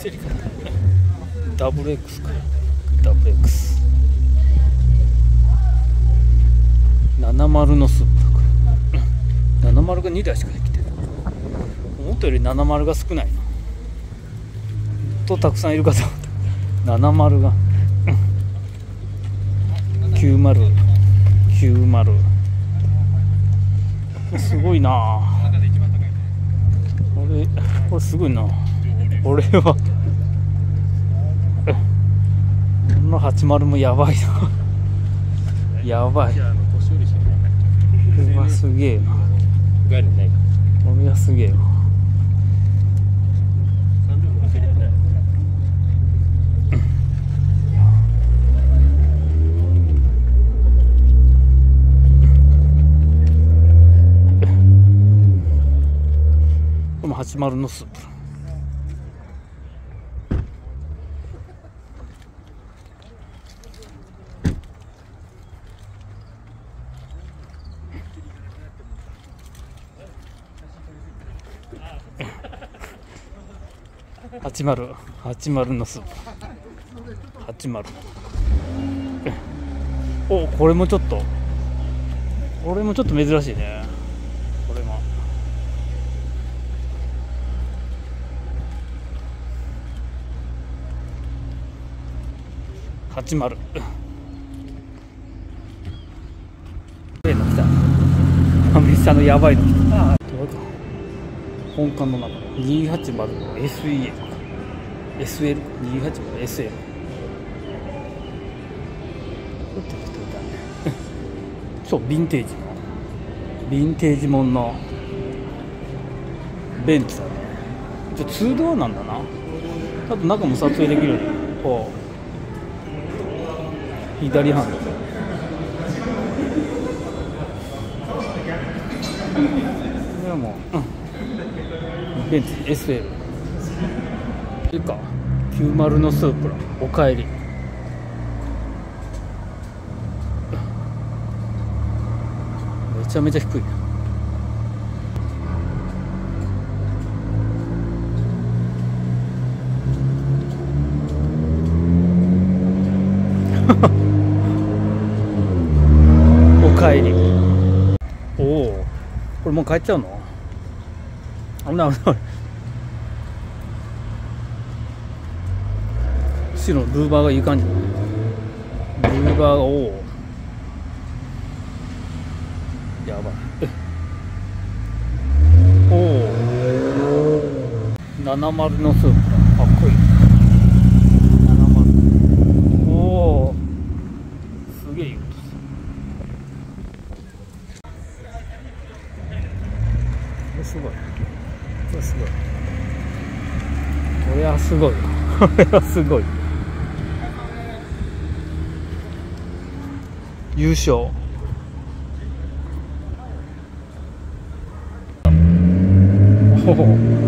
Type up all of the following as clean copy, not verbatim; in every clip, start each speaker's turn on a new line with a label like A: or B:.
A: セリカダブル X か。ダブル X 70のスープだから70が2台しかできてる。思ったより70が少ないな。とたくさんいるかと思った。70が90、90すごいな。これすごいな。俺はこの80もやばいな。やばい。これはすげえな。これはすげえな。この80のスープ。80のスープ。80。お、これもちょっと珍しいね。これも80。例の来た。アメリカのやばいの来た。本館の中280の SE とか SL280 の SL。そう、ヴィンテージもんのベンツだね。2ドアなんだな。あと中も撮影できるようにこう左ハンドル。これはもう、ベンツ SL。いいか、90のスープラおかえり。めちゃめちゃ低いな。おかえり。おお、これもう帰っちゃうの？危ない危ない。後ろのルーバーがいい感じ。ルーバーが、おお、やばい。おお、70のスープだ。かっこいい。70。おお、すげえいい音する。これすごい。これすごい。これはすごい。これはすごい。優勝。ほほ。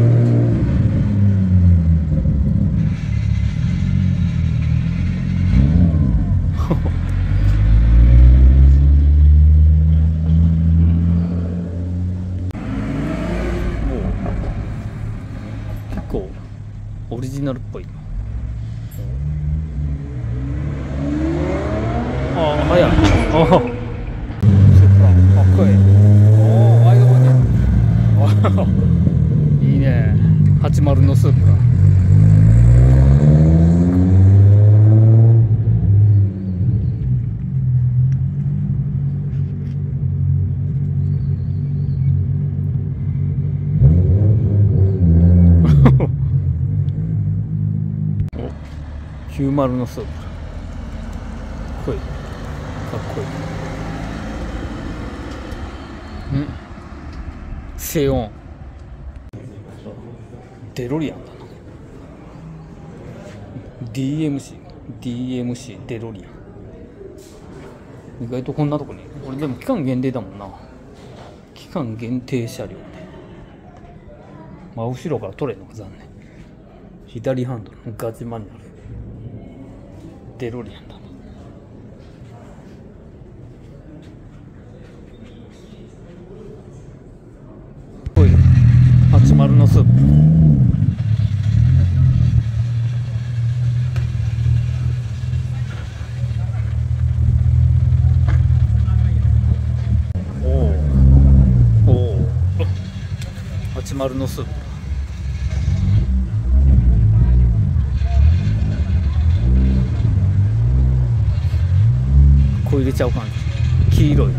A: 結構オリジナルっぽい。ああ、早い。ああ、かっこいい。おお、ワイドボディ。いいね。80のスープが。お、90のスープ。かっこいい。かっこいい。静音。デロリアンだな。DMC デロリアン。意外とこんなとこに。俺でも期間限定だもんな。期間限定車両ね。真後ろから取れるのが残念。左ハンドルのガチマニュアル。デロリアンだな。80のスープ。 80のスープ。こう入れちゃう感じ。黄色い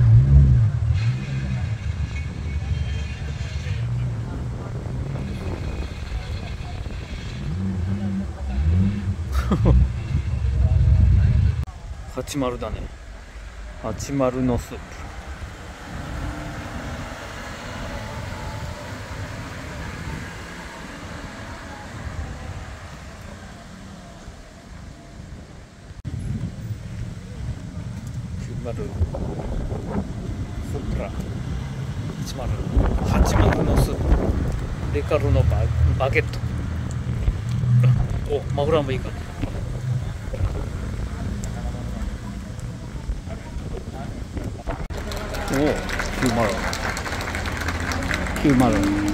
A: 80だね。80のスープ。80スープラ80のスープ。デカルのバゲット。お、マグロもいいかな。おお、90。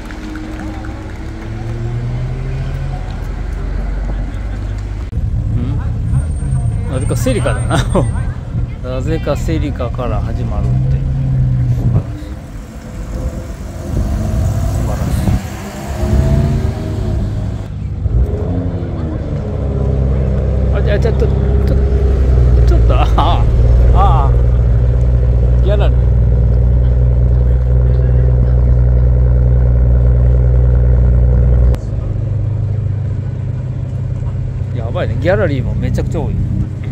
A: なぜかセリカだな。なぜかセリカから始まるって。素晴らしい。じゃあちょっとギャラリー。やばいね、ギャラリーもめちゃくちゃ多い。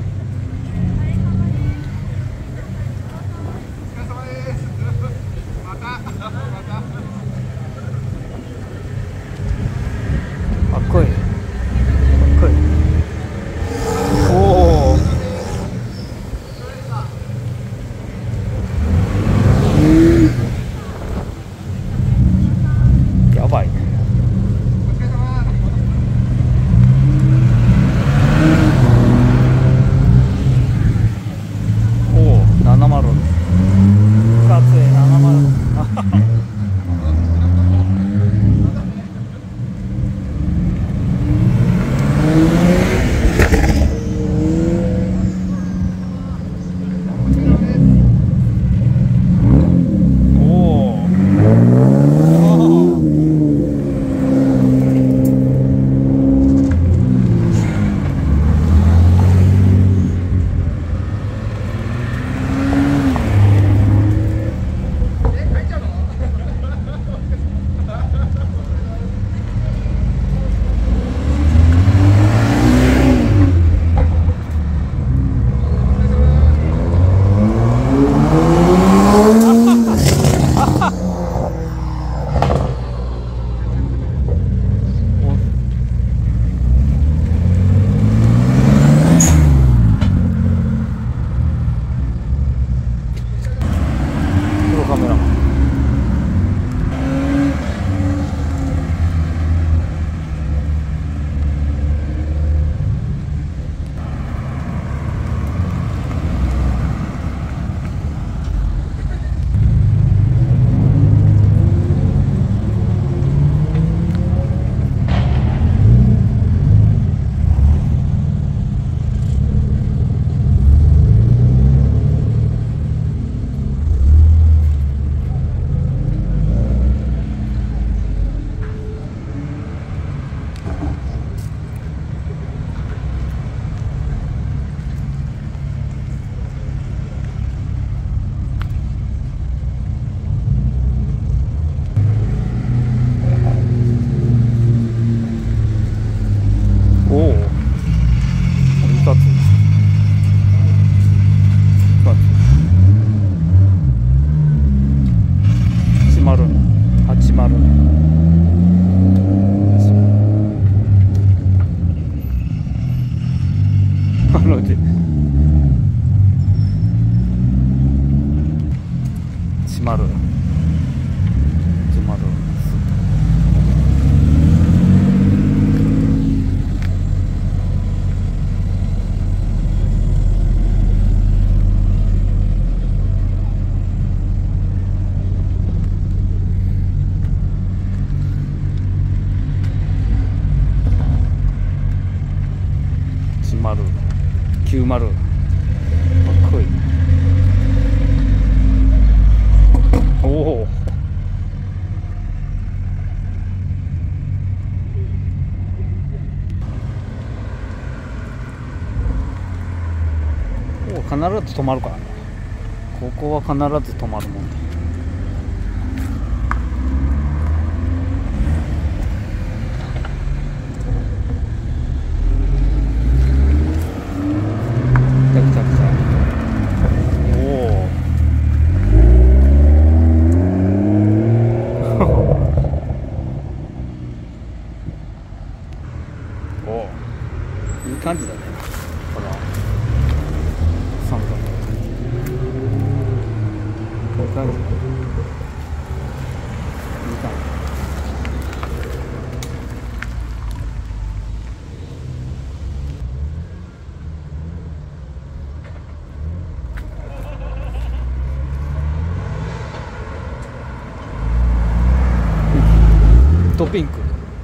A: かっこいい。おお。やばいね。おお、70。2つで70。カメラマン。90。かっこいい。おお。 必ず止まるからね。ここは必ず止まるもんね。来た来た来た。おおおいい感じだね。ほら三角いい感じ。いい感じ。ドピンク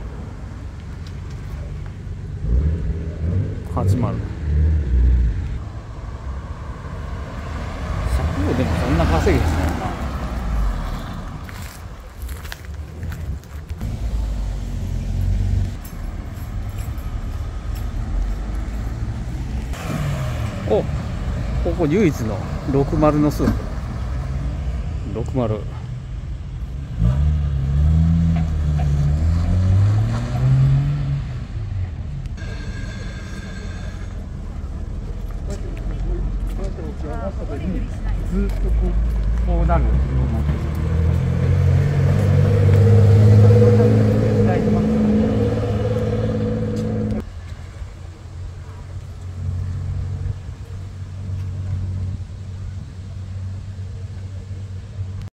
A: 始まる。100でもそんな稼ぎですよな。お、ここ唯一の60のスープ。60。ずっとこうなると思って。